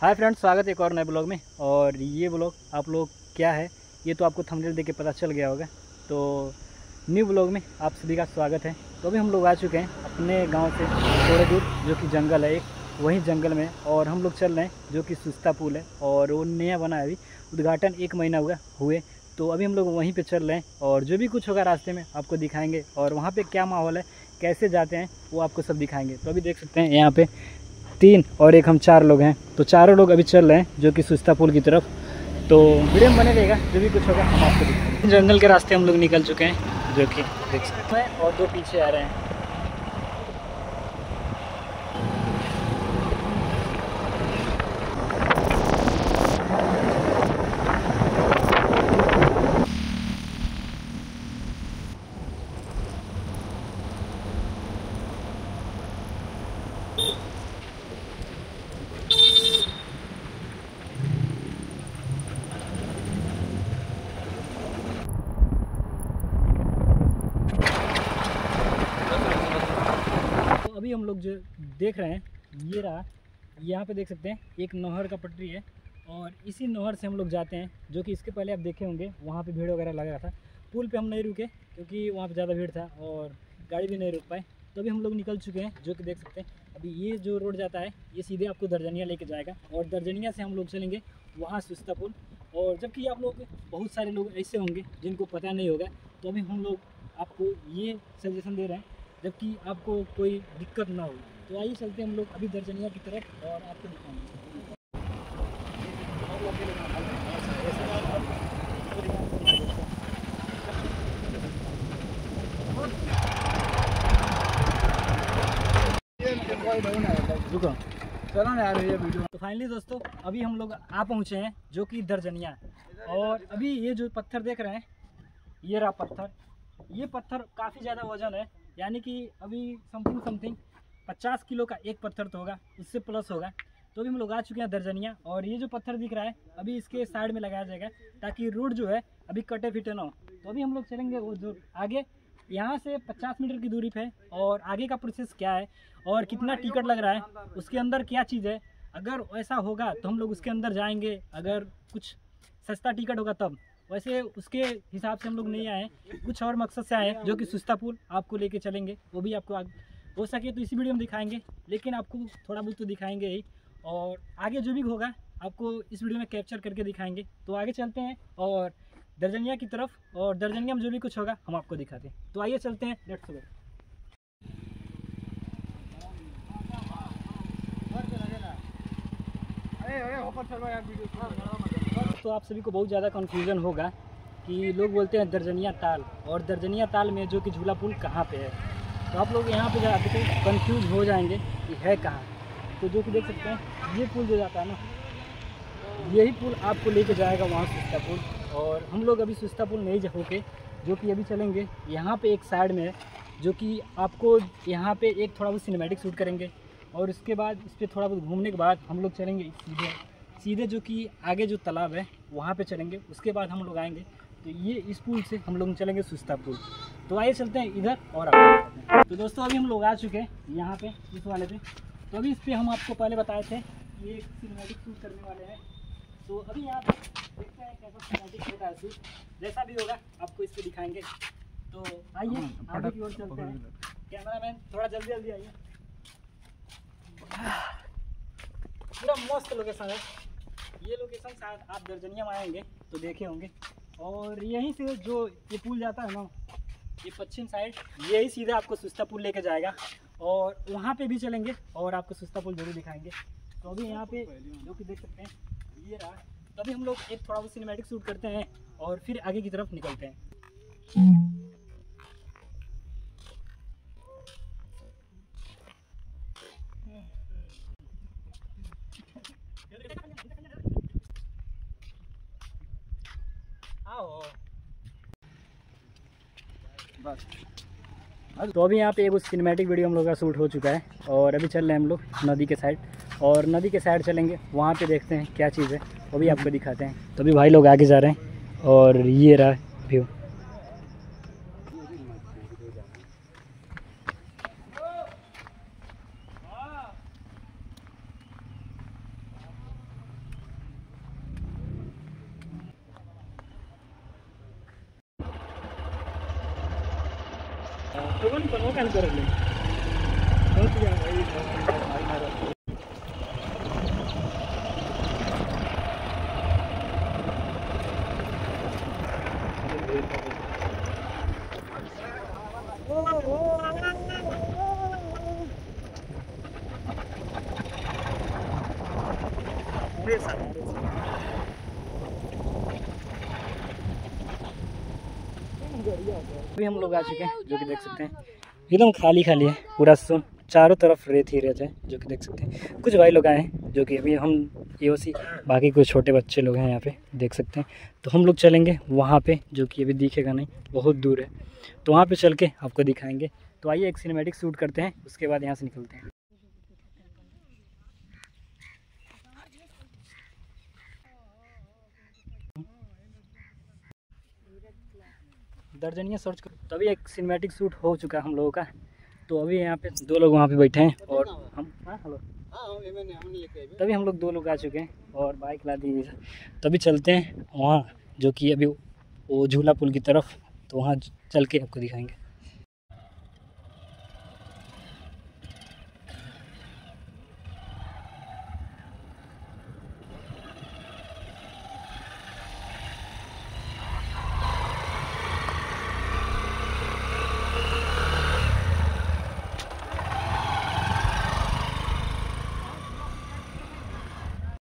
Hi friends, स्वागत है एक और नए ब्लॉग में। और ये ब्लॉग आप लोग क्या है ये तो आपको थंबनेल देख के पता चल गया होगा। तो न्यू ब्लॉग में आप सभी का स्वागत है। तो अभी हम लोग आ चुके हैं अपने गांव से थोड़े दूर, जो कि जंगल है एक, वहीं जंगल में। और हम लोग चल रहे हैं जो कि सुस्ता पुल है, और वो नया बना है, अभी उद्घाटन 1 महीना हुए। तो अभी हम लोग वहीं पे चल रहे हैं, और जो भी कुछ होगा रास्ते में आपको दिखाएंगे, और वहाँ पे क्या माहौल है, कैसे जाते हैं, वो आपको सब दिखाएंगे। तो अभी देख सकते हैं यहाँ पे 3 और 1 हम 4 लोग हैं। तो चारों लोग अभी चल रहे हैं जो कि सुस्ता पुल की तरफ। तो वीडियो में बने रहेगा, जो भी कुछ होगा हम आपको दिखाएंगे। जंगल के रास्ते हम लोग निकल चुके हैं, जो कि देख सकते हैं, और 2 पीछे आ रहे हैं। अभी हम लोग जो देख रहे हैं, ये रहा, यहाँ पे देख सकते हैं एक नहर का पटरी है, और इसी नहर से हम लोग जाते हैं। जो कि इसके पहले आप देखे होंगे, वहाँ पे भीड़ वगैरह लगा था। पुल पे हम नहीं रुके क्योंकि वहाँ पे ज़्यादा भीड़ था और गाड़ी भी नहीं रुक पाए। तो अभी हम लोग निकल चुके हैं, जो कि देख सकते हैं। अभी ये जो रोड जाता है, ये सीधे आपको दर्जनिया लेके जाएगा, और दर्जनिया से हम लोग चलेंगे वहाँ सुस्ता पुल। और जबकि आप लोग बहुत सारे लोग ऐसे होंगे जिनको पता नहीं होगा, तो अभी हम लोग आपको ये सजेशन दे रहे हैं, जबकि आपको कोई दिक्कत ना हो। तो आइए चलते हैं हम लोग अभी दर्जनिया की तरफ, और आपको दिखाएंगे। रुको, चलो ना यार ये वीडियो। तो फाइनली दोस्तों, अभी हम लोग आ पहुँचे हैं जो कि दर्जनिया। और अभी ये जो पत्थर देख रहे हैं, ये रहा पत्थर। ये पत्थर काफ़ी ज़्यादा वजन है, यानी कि अभी समथिंग 50 किलो का एक पत्थर तो होगा, उससे प्लस होगा। तो अभी हम लोग आ चुके हैं दर्जनिया, और ये जो पत्थर दिख रहा है अभी इसके साइड में लगाया जाएगा, ताकि रोड जो है अभी कटे फिटे ना हो। तो अभी हम लोग चलेंगे वो जो आगे, यहाँ से 50 मीटर की दूरी पे। और आगे का प्रोसेस क्या है और कितना टिकट लग रहा है, उसके अंदर क्या चीज़ है, अगर ऐसा होगा तो हम लोग उसके अंदर जाएंगे। अगर कुछ सस्ता टिकट होगा तब, वैसे उसके हिसाब से हम लोग नहीं आए, कुछ और मकसद से आए, जो कि सुस्ता पुल आपको लेके चलेंगे। वो भी आपको हो सके तो इसी वीडियो में दिखाएंगे, लेकिन आपको थोड़ा बहुत तो दिखाएंगे ही, और आगे जो भी होगा आपको इस वीडियो में कैप्चर करके दिखाएंगे। तो आगे चलते हैं और दर्जनिया की तरफ, और दर्जनिया में जो भी कुछ होगा हम आपको दिखाते हैं। तो आइए चलते हैं, लेट्स गो। तो आप सभी को बहुत ज़्यादा कन्फ्यूज़न होगा कि लोग बोलते हैं दर्जनिया ताल, और दर्जनिया ताल में जो कि झूला पुल कहाँ पे है। तो आप लोग यहाँ पे जाके तो कन्फ्यूज हो जाएंगे कि है कहाँ। तो जो कि देख सकते हैं, ये पुल जो जाता है ना, यही पुल आपको लेके जाएगा वहाँ सुस्ता पुल। और हम लोग अभी सुस्ता पुल नहीं होके, जो कि अभी चलेंगे यहाँ पे एक साइड में है, जो कि आपको यहाँ पे एक थोड़ा बहुत सिनेमैटिक शूट करेंगे। और उसके बाद इस पर थोड़ा बहुत घूमने के बाद हम लोग चलेंगे सीधे सीधे जो कि आगे जो तालाब है वहाँ पे चलेंगे। उसके बाद हम लोग आएंगे, तो ये इस पुल से हम लोग चलेंगे सुस्ता पुल। तो आइए चलते हैं इधर, और आपको। तो दोस्तों, अभी हम लोग आ चुके हैं यहाँ पे, इस वाले पे। तो अभी इस पर हम आपको पहले बताए थे कि एक सिनेमैटिक शूट करने वाले हैं। तो अभी यहाँ पे देखते हैं कैसा सिनेमैटिक होता है शूट। जैसा भी होगा आपको इस पर दिखाएंगे। तो आइए आगे की ओर चलते हैं। कैमरामैन थोड़ा जल्दी जल्दी आइए। पूरा मस्त लोकेशन है ये। लोकेशन शायद आप दर्जनिया में आएंगे तो देखे होंगे। और यहीं से जो ये पुल जाता है ना, ये पश्चिम साइड, यही सीधा आपको सुस्ता पुल लेके जाएगा। और वहाँ पे भी चलेंगे और आपको सुस्ता पुल जरूर दिखाएंगे। तो अभी यहाँ पे जो कि देख सकते हैं, ये रहा। तो अभी हम लोग एक थोड़ा बहुत सिनेमैटिक शूट करते हैं, और फिर आगे की तरफ निकलते हैं। आओ। तो अभी यहाँ पे एक सिनेमैटिक वीडियो हम लोग का शूट हो चुका है, और अभी चल रहे हैं हम लोग नदी के साइड। और नदी के साइड चलेंगे, वहाँ पे देखते हैं क्या चीज़ है, वो भी आपको दिखाते हैं। तो अभी भाई लोग आगे जा रहे हैं, और ये रहा व्यू। तो कौन कौन काल कर ले बहुत या भाई भाई मारो अभी हम लोग आ चुके हैं जो कि देख सकते हैं एकदम खाली खाली है पूरा सुन, चारों तरफ रेत ही रेत है जो कि देख सकते हैं। कुछ भाई लोग आए हैं जो कि अभी हम ये बाकी कुछ छोटे बच्चे लोग हैं यहाँ पे देख सकते हैं। तो हम लोग चलेंगे वहाँ पे जो कि अभी दिखेगा नहीं, बहुत दूर है, तो वहाँ पे चल के आपको दिखाएंगे। तो आइए एक सिनेमैटिक शूट करते हैं, उसके बाद यहाँ से निकलते हैं। दर्जनिया सर्च करो। तो अभी एक सिनेमैटिक शूट हो चुका है हम लोगों का। तो अभी यहाँ पे दो लोग वहाँ पे बैठे हैं और हम हेलो तभी हम लोग दो लोग आ चुके हैं और बाइक ला दी। तभी चलते हैं वहाँ जो कि अभी वो झूला पुल की तरफ, तो वहाँ चल के आपको दिखाएंगे।